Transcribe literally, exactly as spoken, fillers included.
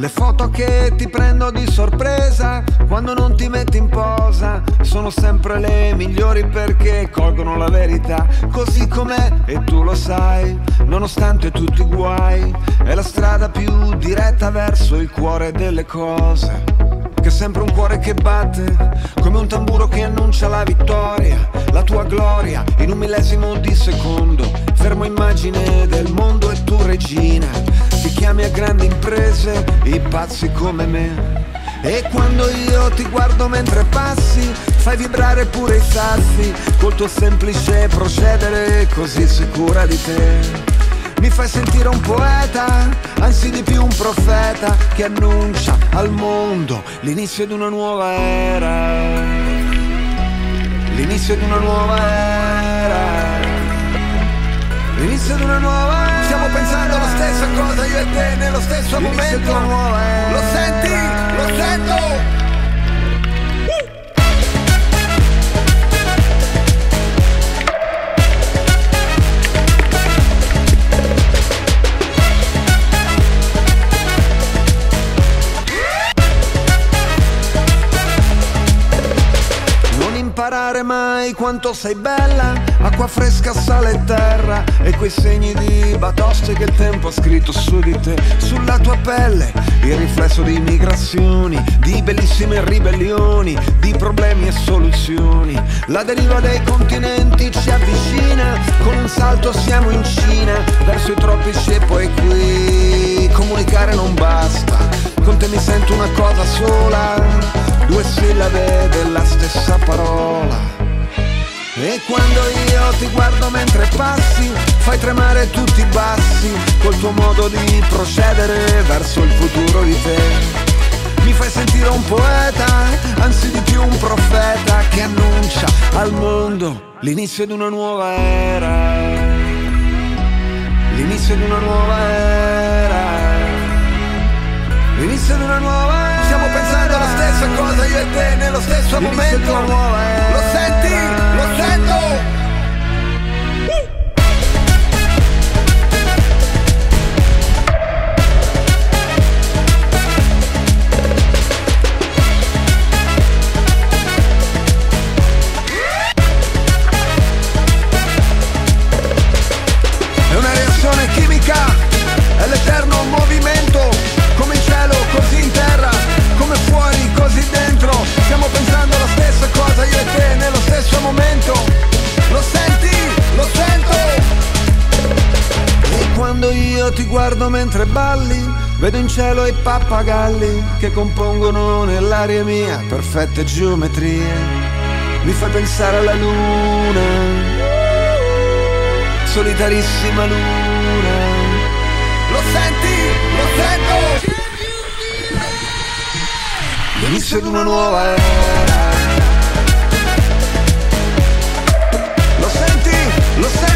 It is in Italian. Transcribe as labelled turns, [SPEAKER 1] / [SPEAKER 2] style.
[SPEAKER 1] Le foto che ti prendo di sorpresa quando non ti metti in posa sono sempre le migliori perché colgono la verità così com'è e tu lo sai, nonostante tutti i guai. È la strada più diretta verso il cuore delle cose, che è sempre un cuore che batte come un tamburo che annuncia la vittoria, la tua gloria in un millesimo di secondo. Fermo immagine del mondo e tu regina, ti chiami a grandi imprese i pazzi come me. E quando io ti guardo mentre passi fai vibrare pure i sassi col tuo semplice procedere così sicura di te. Mi fai sentire un poeta, anzi di più un profeta che annuncia al mondo l'inizio di una nuova era. L'inizio di una nuova era. L'inizio di una nuova era. Stiamo pensando alla stessa cosa io e te nello stesso l'inizio momento di una nuova era. Lo senti? Lo sento! Imparare mai quanto sei bella, acqua fresca, sale e terra e quei segni di batoste che il tempo ha scritto su di te. Sulla tua pelle il riflesso di migrazioni, di bellissime ribellioni, di problemi e soluzioni. La deriva dei continenti ci avvicina, con un salto siamo in Cina, verso i tropici e poi qui. Comunicare non basta, con te mi sento una cosa sola, due sillabe della stessa parola. E quando io ti guardo mentre passi fai tremare tutti i bassi col tuo modo di procedere verso il futuro di te. Mi fai sentire un poeta, anzi di più un profeta che annuncia al mondo l'inizio di una nuova era. L'inizio di una nuova era. L'inizio di una nuova era. Stiamo pensando alla stessa cosa io e te nello stesso l'inizio momento di una nuova era. Lo senti? Lo sento! È una reazione chimica, è l'eterno movimento, come in cielo, così in terra, come fuori, così dentro. Stiamo pensando alla stessa cosa io e te nello stesso momento. Lo senti? Lo sento! E quando io ti guardo mentre balli vedo in cielo i pappagalli che compongono nell'aria mia perfette geometrie. Mi fai pensare alla luna, solitarissima luna. Lo senti? Lo sento! L'inizio di una nuova era. Lo senti? Lo senti?